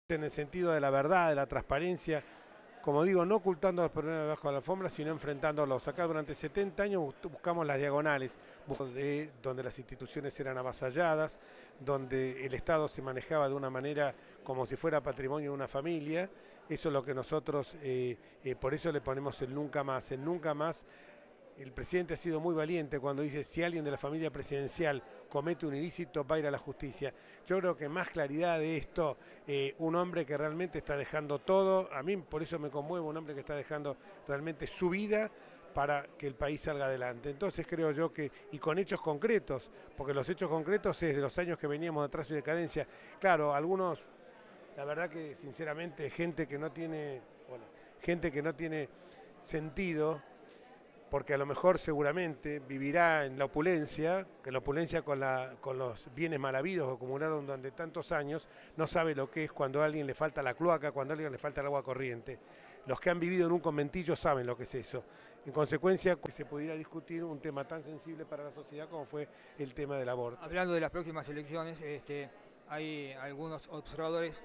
en el sentido de la verdad, de la transparencia, como digo, no ocultando los problemas debajo de la alfombra, sino enfrentándolos. Acá durante 70 años buscamos las diagonales, donde las instituciones eran avasalladas, donde el Estado se manejaba de una manera como si fuera patrimonio de una familia. Eso es lo que nosotros, por eso le ponemos el nunca más. El nunca más. El presidente ha sido muy valiente cuando dice si alguien de la familia presidencial comete un ilícito va a ir a la justicia. Yo creo que más claridad de esto, un hombre que realmente está dejando todo, a mí por eso me conmuevo, un hombre que está dejando realmente su vida para que el país salga adelante. Entonces creo yo que, y con hechos concretos, porque los hechos concretos es de los años que veníamos de atraso y decadencia. Claro, algunos, la verdad que sinceramente, gente que no tiene sentido, porque a lo mejor seguramente vivirá en la opulencia, que la opulencia con los bienes mal habidos que acumularon durante tantos años, no sabe lo que es cuando a alguien le falta la cloaca, cuando a alguien le falta el agua corriente. Los que han vivido en un conventillo saben lo que es eso. En consecuencia, que se pudiera discutir un tema tan sensible para la sociedad como fue el tema del aborto. Hablando de las próximas elecciones, hay algunos observadores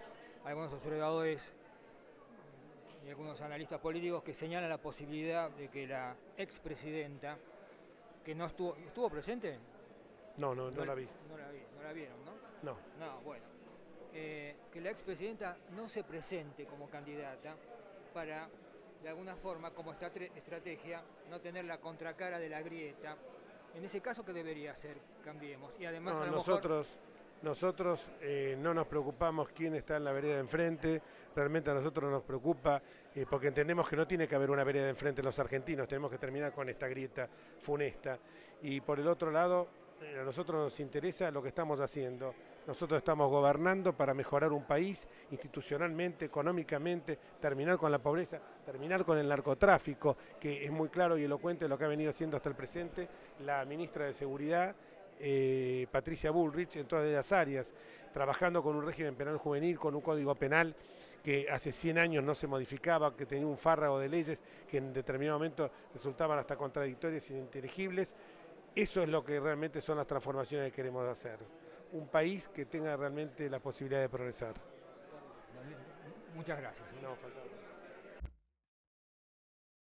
y algunos analistas políticos que señalan la posibilidad de que la expresidenta, que no estuvo presente. No la vi. No la vieron, ¿no? No. No, bueno. Que la expresidenta no se presente como candidata para, de alguna forma, como estrategia, no tener la contracara de la grieta. En ese caso, ¿qué debería hacer Cambiemos? Y además, No, a lo mejor... Nosotros no nos preocupamos quién está en la vereda de enfrente, realmente a nosotros nos preocupa, porque entendemos que no tiene que haber una vereda de enfrente en los argentinos, tenemos que terminar con esta grieta funesta. Y por el otro lado, a nosotros nos interesa lo que estamos haciendo. Nosotros estamos gobernando para mejorar un país institucionalmente, económicamente, terminar con la pobreza, terminar con el narcotráfico, que es muy claro y elocuente lo que ha venido haciendo hasta el presente la ministra de Seguridad, Patricia Bullrich, en todas las áreas, trabajando con un régimen penal juvenil, con un código penal que hace 100 años no se modificaba, que tenía un fárrago de leyes que en determinado momento resultaban hasta contradictorias e ininteligibles. Eso es lo que realmente son las transformaciones que queremos hacer. Un país que tenga realmente la posibilidad de progresar. Muchas gracias. No, faltaba.